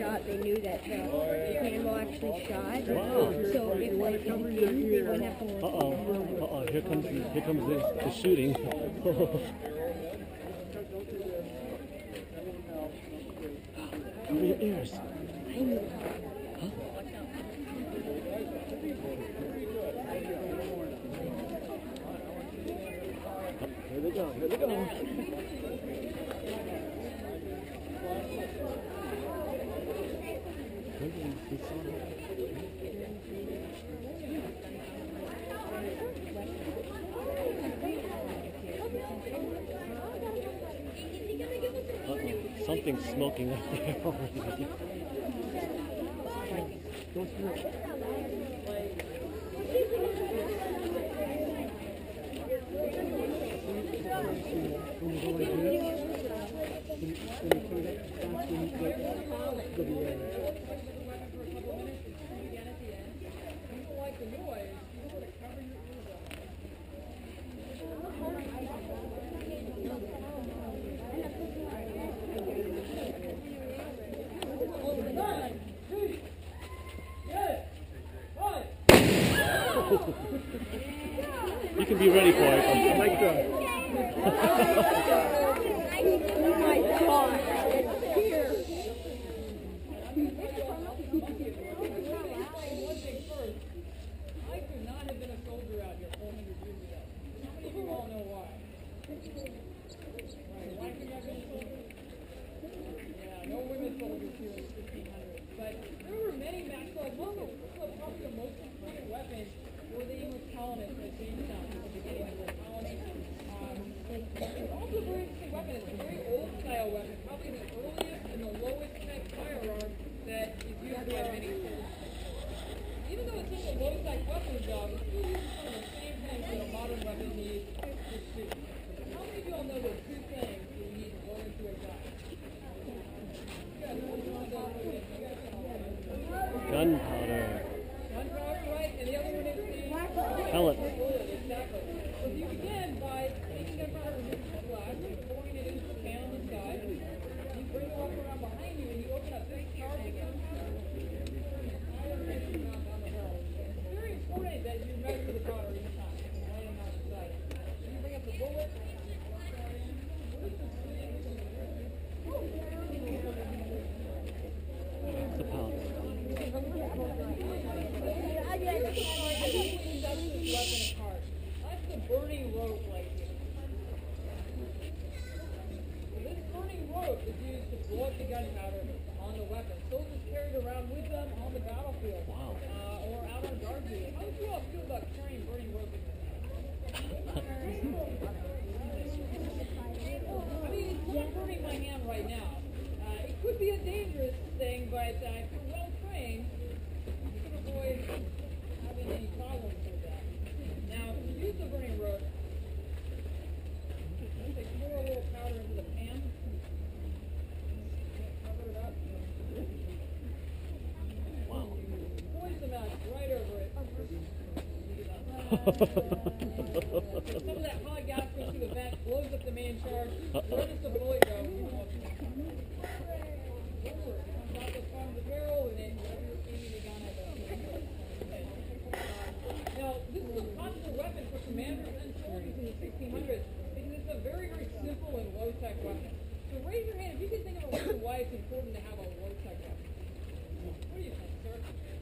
shot, they knew that the animal actually shot. Wow. So if like it didn't, they wouldn't have to look. Here comes the shooting. Cover your ears. Huh? Here they go. Here they go. Something's smoking up there already. Go through it. You can be ready for it. I like that. Oh my God. It's here. I could not have been a soldier out here 400 years ago. How many of you all know why? Right, why could I have been a soldier? Yeah, no women soldiers here in 1500. But there were many Maxwell muskets. Probably the most important weapon were the English colonists at Jamestown at the beginning of their colony. It's also a very interesting weapon. It's a very old style weapon, probably the earliest and the lowest tech firearm that is used by many soldiers. Even though it's such a low tech weapon, though, it still uses some of the same things that a modern weapon needs to shoot. How many of you all know there's two things that you need to load into a gun? Gunpowder. Gunpowder, right? And the other one is the Pellet. Exactly. So you begin by taking gunpowder and mixing it glass, and pouring it into the pan on the side. You bring the weapon around behind you, and you open up big charge of gunpowder. It's very important that you measure the powder each time. Right on the side. You bring up the bullet. The powder. That's the burning rope right here. This burning rope is used to blow up the gunpowder on the weapon. Soldiers carry it around with them on the battlefield. Wow. Or out on guard duty. How do you all feel about carrying burning rope in your hand? I mean, it's not burning my hand right now. It could be a dangerous thing, but if you're well trained, you can avoid having any problems with that. Now, to use the burning rope, they pour a little powder into the pan. Cover it up. Wow. Poise the match right over it. Some of that hot gas goes through the vent, blows up the main charge. Where does the bullet go? Comes out the front of the barrel, and then whatever you're aiming the gun at. Now, this is a popular weapon for commanders and soldiers in the 1600s because it's a very, very simple and low-tech weapon. So raise your hand if you can think of a reason why it's important to have a low-tech weapon. What do you think, sir?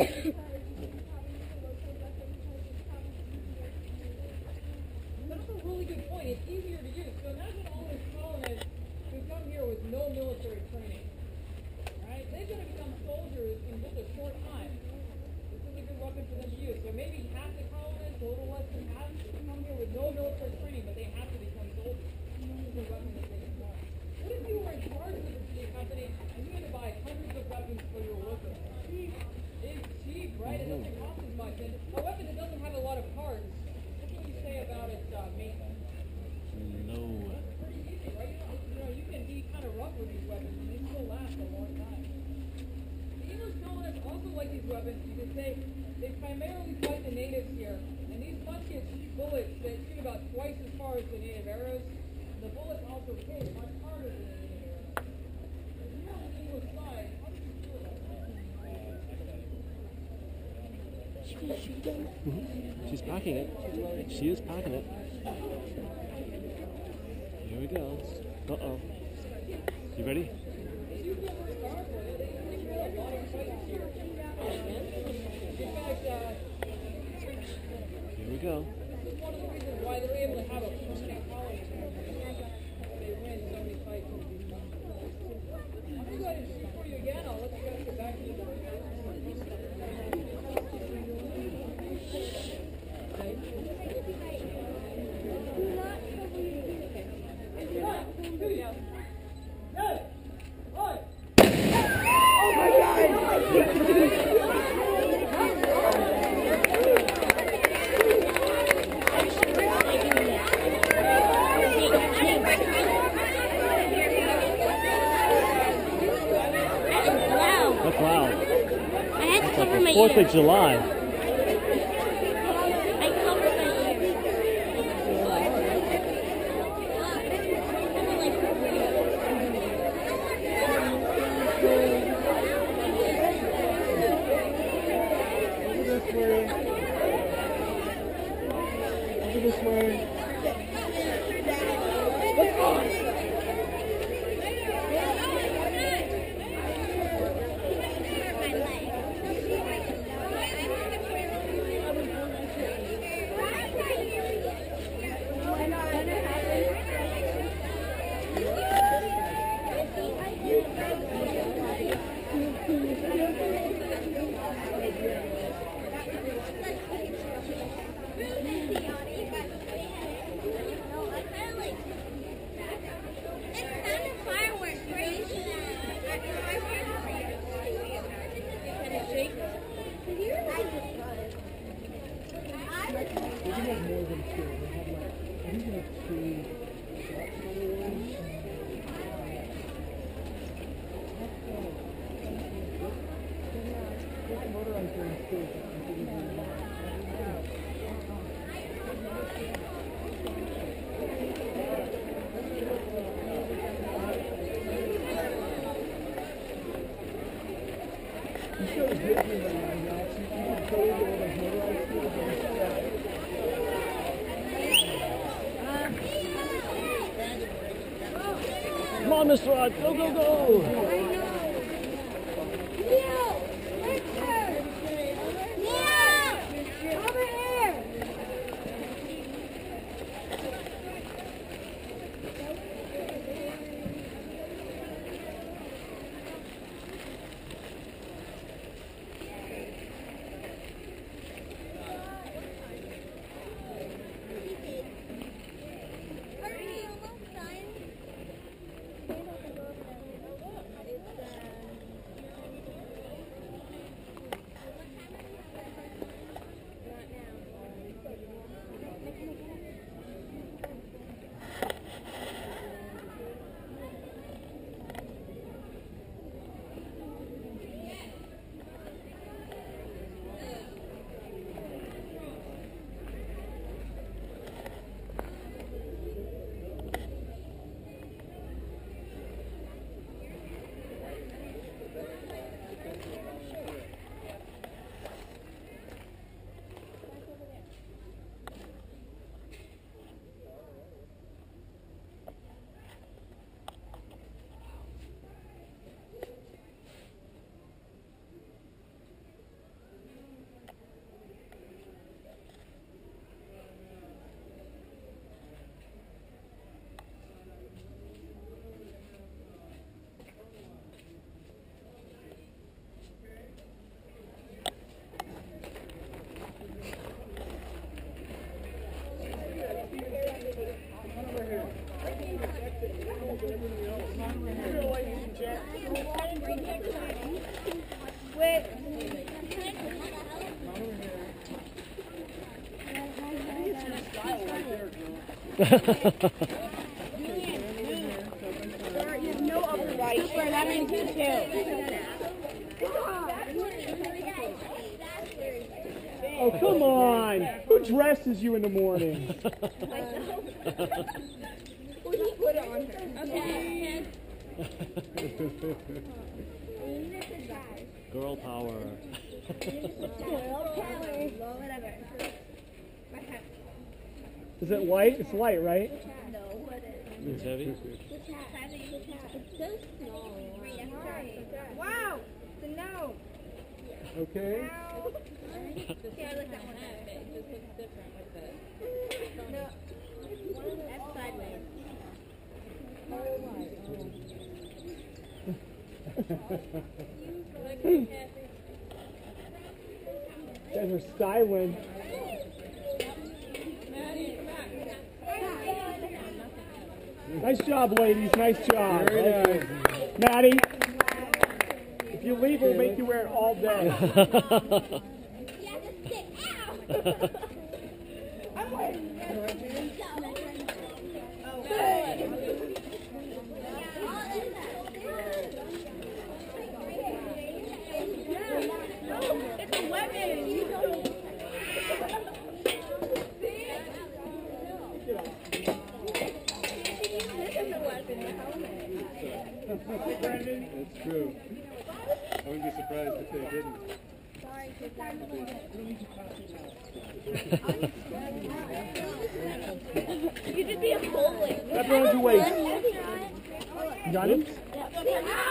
That's a really good point. It's easier to use. So imagine all these colonists who come here with no military training. Right? They're going to become soldiers in just a short time. This is a good weapon for them to use. So maybe half the colonists, a little less than half, come here with no military training, but they have to become soldiers. This is a weapon that they can learn. What if you were in charge of a big company and you had to buy hundreds of weapons for your workers? It's cheap, right? It doesn't cost as much. And a weapon that doesn't have a lot of parts, what can you say about its maintenance? No. Pretty easy, right? You can be kind of rough with these weapons, and they still last a long time. The English colonists also like these weapons because they primarily fight the natives here, and these muskets shoot bullets that shoot about twice as far as the native arrows. And the bullets also hit much harder than the native arrows. If you were on the English side, how did you feel about She's packing it. She is packing it. Here we go. Uh-oh. You ready? Here we go. This is one of the reasons why they're able to have a permanent colony. They win so many fights. I'm going to go ahead and shoot for you again. I'll let you guys get back to the That's loud. I had to It's cover like my the 4th ears. of July. I covered my ears. Over this way. Come on, Mr. Rod. Go, go, go. You have no other right. We're not in detail. Oh, come on. Who dresses you in the morning? Put it on her. Okay. Girl power. Whatever. Is it light? It's light, right? No, what is It's heavy? it? It's so small. Wow! The no. Okay. Yeah, I like that one better. It just looks different with the... No. That's sideways. You guys are styling. Nice job, ladies. Nice job. Very nice. Maddie, if you leave, we'll make you wear it all day. Yeah, just stick. Ow! I'm wearing it's a weapon. That's true. I wouldn't be surprised if they didn't. You could be a bowling. Wrap around your waist. You got it? Yeah.